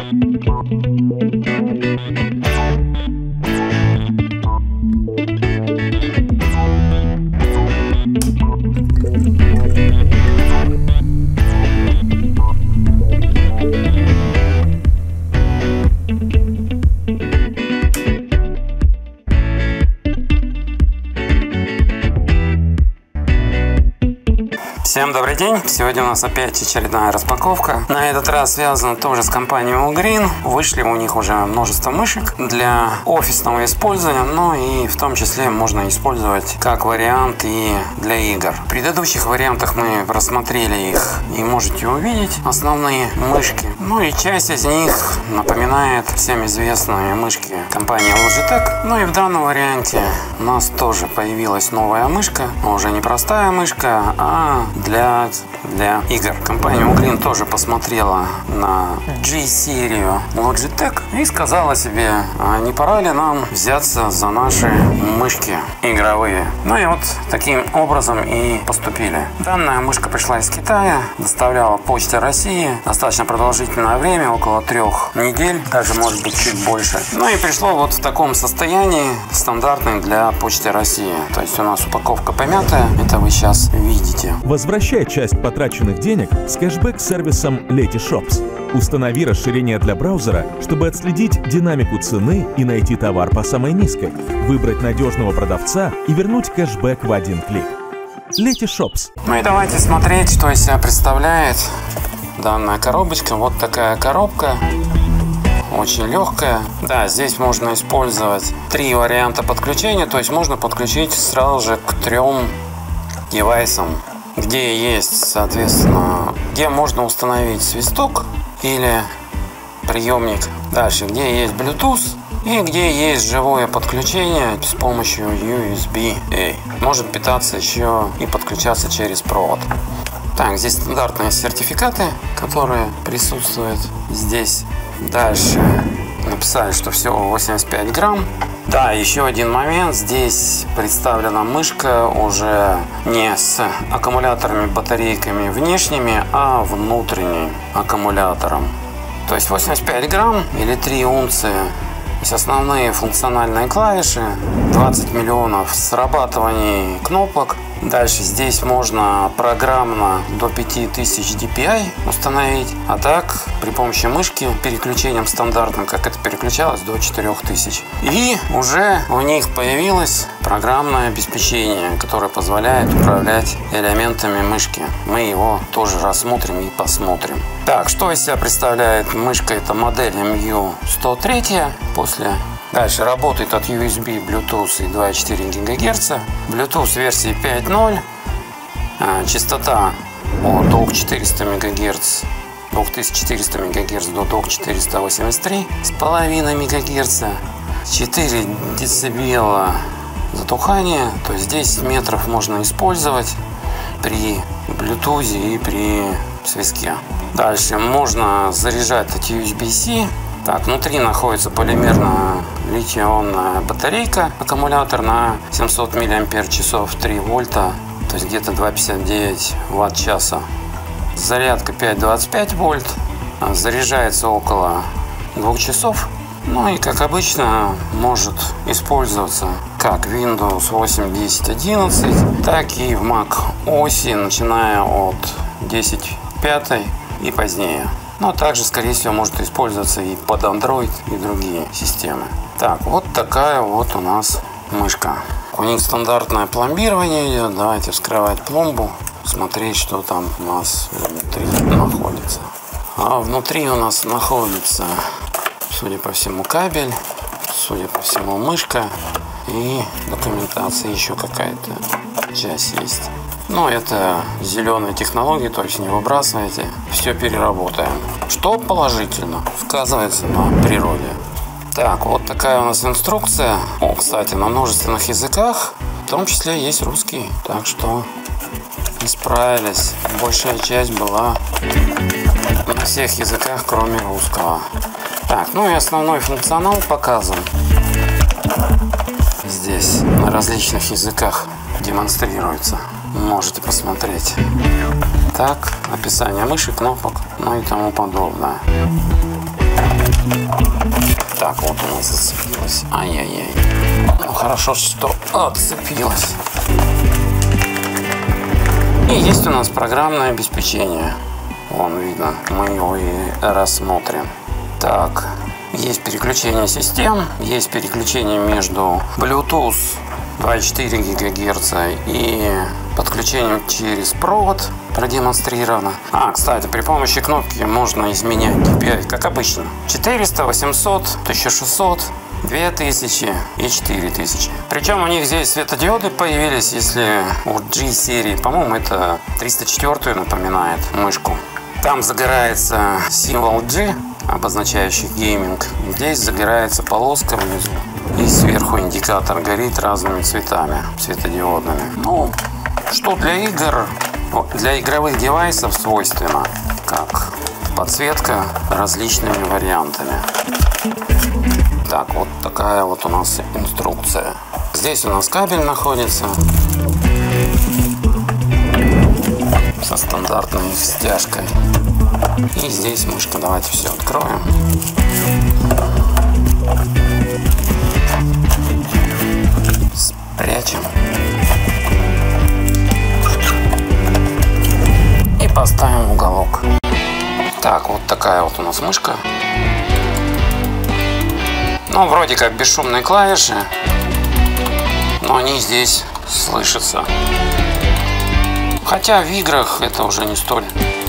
Всем добрый день! Сегодня у нас опять очередная распаковка. На этот раз связана тоже с компанией Allgreen. Вышли у них уже множество мышек для офисного использования, но и в том числе можно использовать как вариант и для игр. В предыдущих вариантах мы рассмотрели их и можете увидеть основные мышки. Ну и часть из них напоминает всем известные мышки компании Logitech. Ну и в данном варианте у нас тоже появилась новая мышка, но уже не простая мышка, а для игр. Компания Allgreen тоже посмотрела на G-серию Logitech и сказала себе, а не пора ли нам взяться за наши мышки игровые. Ну и вот таким образом и поступили. Данная мышка пришла из Китая, доставляла Почта России достаточно продолжительное время, около 3 недель, даже может быть чуть больше. Ну и пришло вот в таком состоянии, стандартной для Почты России. То есть у нас упаковка помятая, это вы сейчас видите. Возвращай часть потраченных денег с кэшбэк-сервисом Letyshops. Установи расширение для браузера, чтобы отследить динамику цены и найти товар по самой низкой, выбрать надежного продавца и вернуть кэшбэк в один клик. Letyshops. Ну и давайте смотреть, что из себя представляет данная коробочка. Вот такая коробка. Очень легкая. Да, здесь можно использовать 3 варианта подключения. То есть можно подключить сразу же к 3 девайсам, где есть, соответственно, где можно установить свисток или приемник. Дальше, где есть Bluetooth и где есть живое подключение с помощью USB-A. Может питаться еще и подключаться через провод. Так, здесь стандартные сертификаты, которые присутствуют здесь. Дальше написали, что всего 85 грамм. Да, еще один момент. Здесь представлена мышка уже не с аккумуляторами, батарейками внешними, а внутренним аккумулятором. То есть 85 грамм или 3 унции. То есть основные функциональные клавиши, 20 миллионов срабатываний кнопок. Дальше здесь можно программно до 5000 DPI установить, а так при помощи мышки переключением стандартным, как это переключалось, до 4000. И уже у них появилось программное обеспечение, которое позволяет управлять элементами мышки. Мы его тоже рассмотрим и посмотрим. Так, что из себя представляет мышка? Это модель MU103. Дальше работает от USB, Bluetooth и 2,4 ГГц. Bluetooth версии 5.0. Частота от 2400 МГц, 2400 МГц до 2483,5 МГц. 4 дБ затухания, то есть 10 метров можно использовать при Bluetooth и при свистке. Дальше можно заряжать от USB-C. Так, внутри находится полимерная литий-ионная батарейка, аккумулятор на 700 мАч, 3 вольта, то есть где-то 2,59 Вт-часа. Зарядка 5,25 вольт, заряжается около 2 часов. Ну и как обычно может использоваться как Windows 8, 10, 11, так и в Mac OS, начиная от 10.5 и позднее. Но также, скорее всего, может использоваться и под Android и другие системы. Так, вот такая вот у нас мышка. У них стандартное пломбирование идет. Давайте вскрывать пломбу, смотреть, что там у нас внутри находится. А внутри у нас находится, судя по всему, кабель, судя по всему, мышка и документация, еще какая-то часть есть. Но это зеленые технологии, то есть не выбрасывайте, все переработаем. Что положительно сказывается на природе. Так, вот такая у нас инструкция. О, кстати, на множественных языках, в том числе есть русский, так что исправились. Большая часть была на всех языках, кроме русского. Так, ну и основной функционал показан здесь на различных языках демонстрируется. Можете посмотреть. Так, описание мыши, кнопок, ну и тому подобное. Так, вот у нас зацепилось. Ай-яй-яй. Ну, хорошо, что отцепилось. И есть у нас программное обеспечение. Вон видно, мы его и рассмотрим. Так, есть переключение систем, есть переключение между Bluetooth 2,4 ГГц и подключением через провод продемонстрировано. Кстати, при помощи кнопки можно изменять KPI, как обычно. 400, 800, 1600, 2000 и 4000. Причем у них здесь светодиоды появились, если у G-серии, по-моему, это 304 напоминает мышку. Там загорается символ G, обозначающий гейминг. Здесь загорается полоска внизу. И сверху индикатор горит разными цветами, светодиодными. Ну, что для игр, для игровых девайсов свойственно, как подсветка различными вариантами. Так, вот такая вот у нас инструкция. Здесь у нас кабель находится со стандартной стяжкой. И здесь мышка. Давайте все откроем. Спрячем. И поставим в уголок. Так, вот такая вот у нас мышка. Ну, вроде как бесшумные клавиши, но они здесь слышатся. Хотя в играх это уже не столь.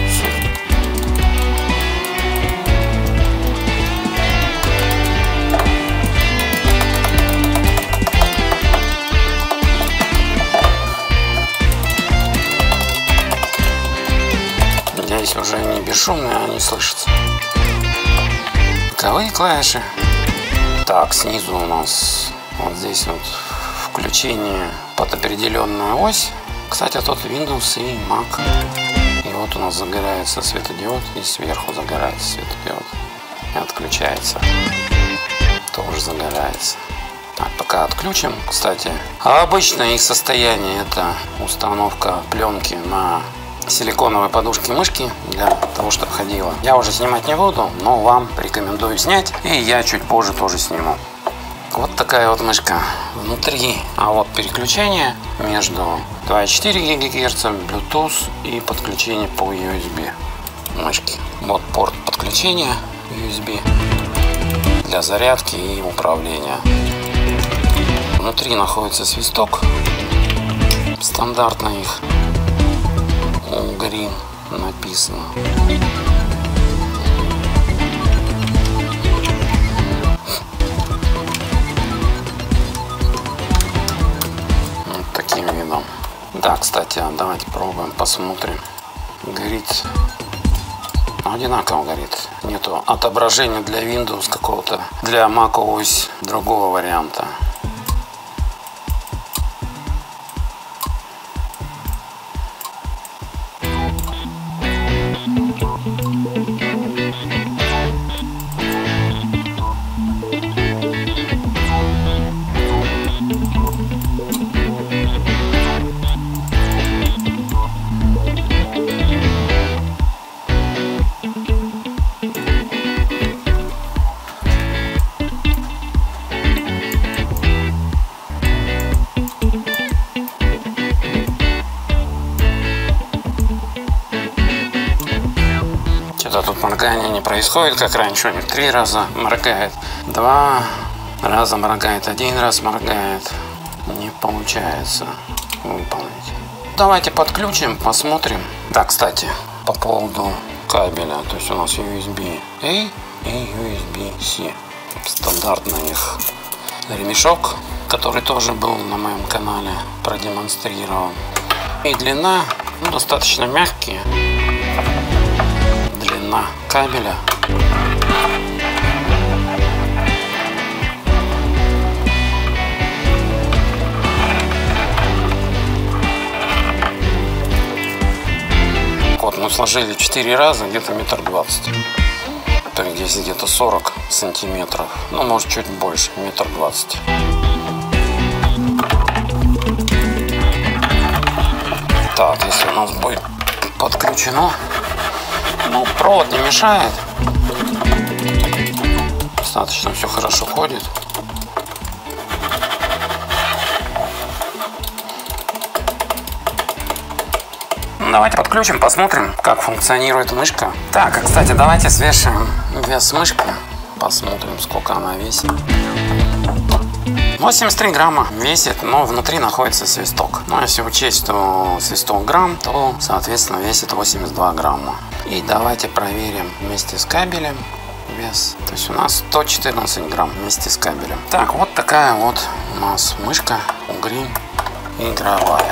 Здесь уже не бесшумные, они слышатся. Боковые клавиши. Так, снизу у нас вот здесь вот включение под определенную ось. Кстати, тут Windows и Mac. И вот у нас загорается светодиод, и сверху загорается светодиод. И отключается. Тоже загорается. Так, пока отключим. Кстати, обычно их состояние — это установка пленки на силиконовой подушке мышки для того, чтобы ходила. Я уже снимать не буду, но вам рекомендую снять. И я чуть позже тоже сниму. Вот такая вот мышка внутри. А вот переключение между 2,4 ГГц, Bluetooth и подключение по USB мышки. Вот порт подключения USB для зарядки и управления. Внутри находится свисток. Стандартно их Green написано. Вот таким видом. Да, кстати, давайте пробуем, посмотрим. Горит. Одинаково горит. Нету отображения для Windows какого-то, для macOS другого варианта. Тут моргание не происходит, как раньше. У них 3 раза моргает, 2 раза моргает, 1 раз моргает. Не получается выполнить. Давайте подключим, посмотрим. Да, кстати, по поводу кабеля. То есть у нас USB-A и USB-C. Стандартный их ремешок, который тоже был на моем канале продемонстрирован. И длина достаточно мягкие. Длина кабеля вот мы сложили 4 раза, где-то 1,20 м. То есть здесь где-то 40 сантиметров, ну может чуть больше, 1,20 м. Так, если у нас будет подключено, ну, провод не мешает. Достаточно все хорошо ходит. Давайте подключим, посмотрим, как функционирует мышка. Так, кстати, давайте свешиваем вес мышки. Посмотрим, сколько она весит. 83 грамма весит, но внутри находится свисток. Ну, если учесть, что свисток грамм, то, соответственно, весит 82 грамма. И давайте проверим вместе с кабелем вес. То есть у нас 114 грамм вместе с кабелем. Так, вот такая вот у нас мышка Ugreen игровая.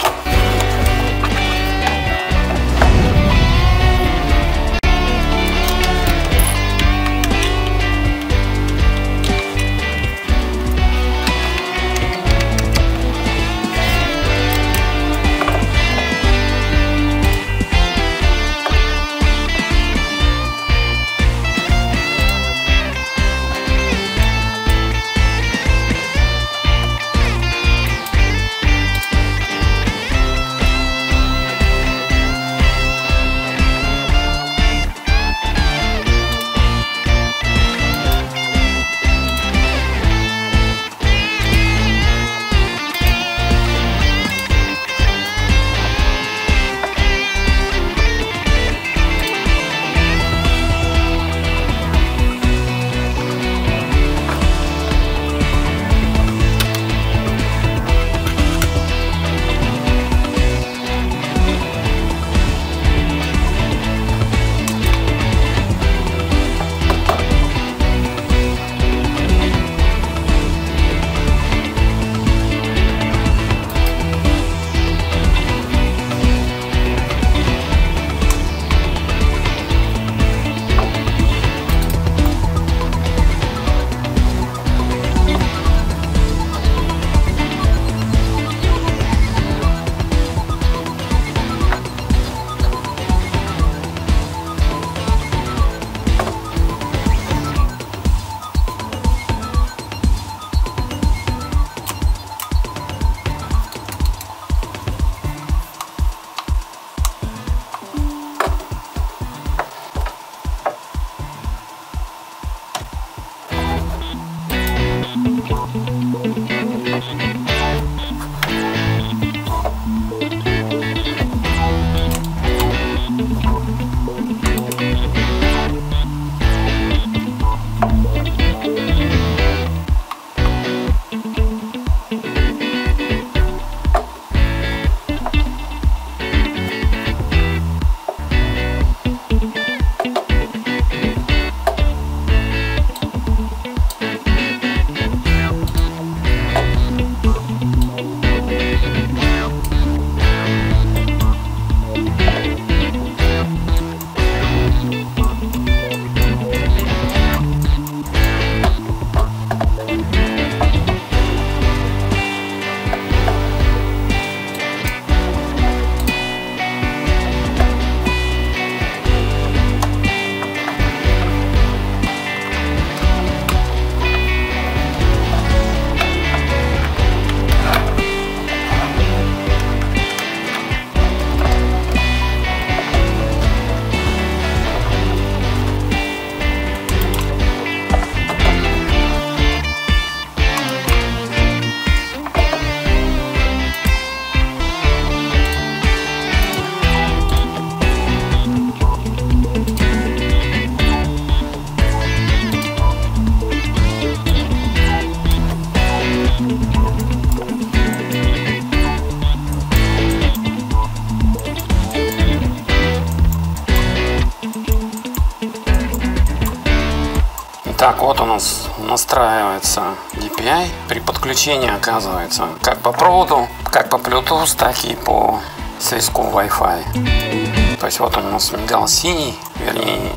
Так, вот у нас настраивается DPI. При подключении, оказывается, как по проводу, как по Bluetooth, так и по связку Wi-Fi. То есть вот он у нас мигал синий, вернее.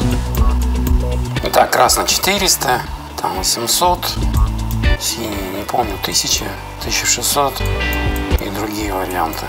Итак, красный 400, там 800, синий, не помню, 1000, 1600 и другие варианты.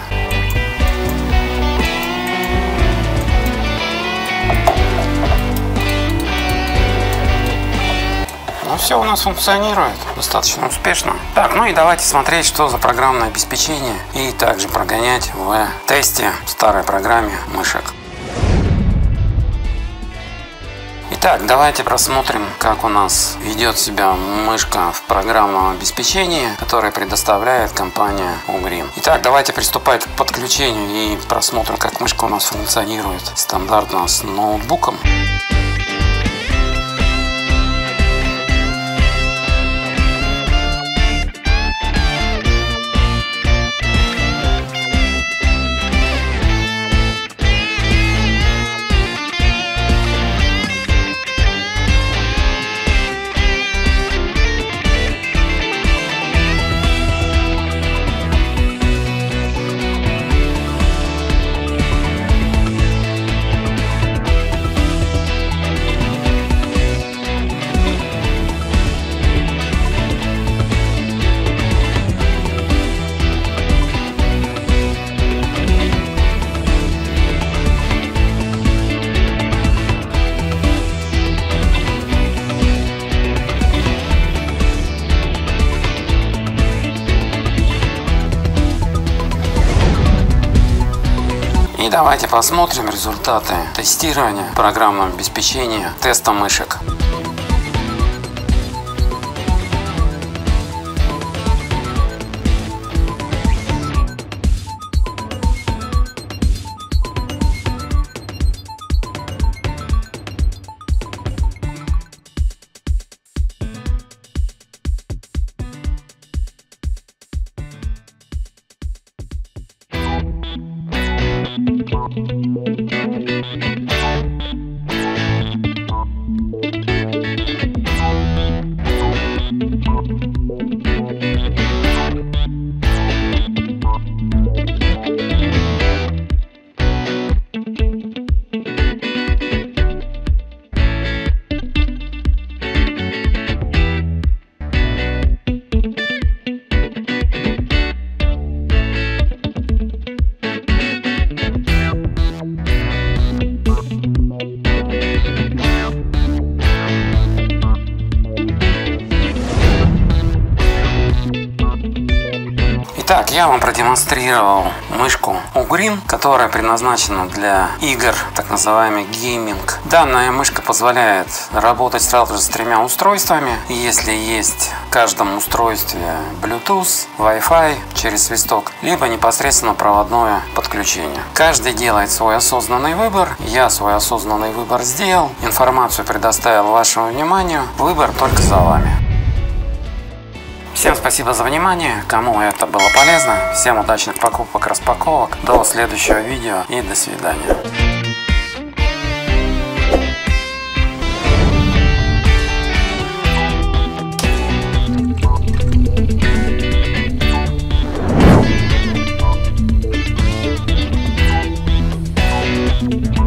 Ну все у нас функционирует достаточно успешно. Так, ну и давайте смотреть, что за программное обеспечение, и также прогонять в тесте в старой программе мышек. Итак, давайте просмотрим, как у нас ведет себя мышка в программном обеспечении, которое предоставляет компания Ugreen. Итак, давайте приступать к подключению и просмотрим, как мышка у нас функционирует стандартно с ноутбуком. И давайте посмотрим результаты тестирования программного обеспечения теста мышек. Итак, я вам продемонстрировал мышку Ugreen, которая предназначена для игр, так называемый гейминг. Данная мышка позволяет работать сразу же с 3 устройствами. Если есть в каждом устройстве Bluetooth, Wi-Fi через свисток, либо непосредственно проводное подключение. Каждый делает свой осознанный выбор. Я свой осознанный выбор сделал. Информацию предоставил вашему вниманию. Выбор только за вами. Всем спасибо за внимание, кому это было полезно. Всем удачных покупок, распаковок. До следующего видео и до свидания. Thank you.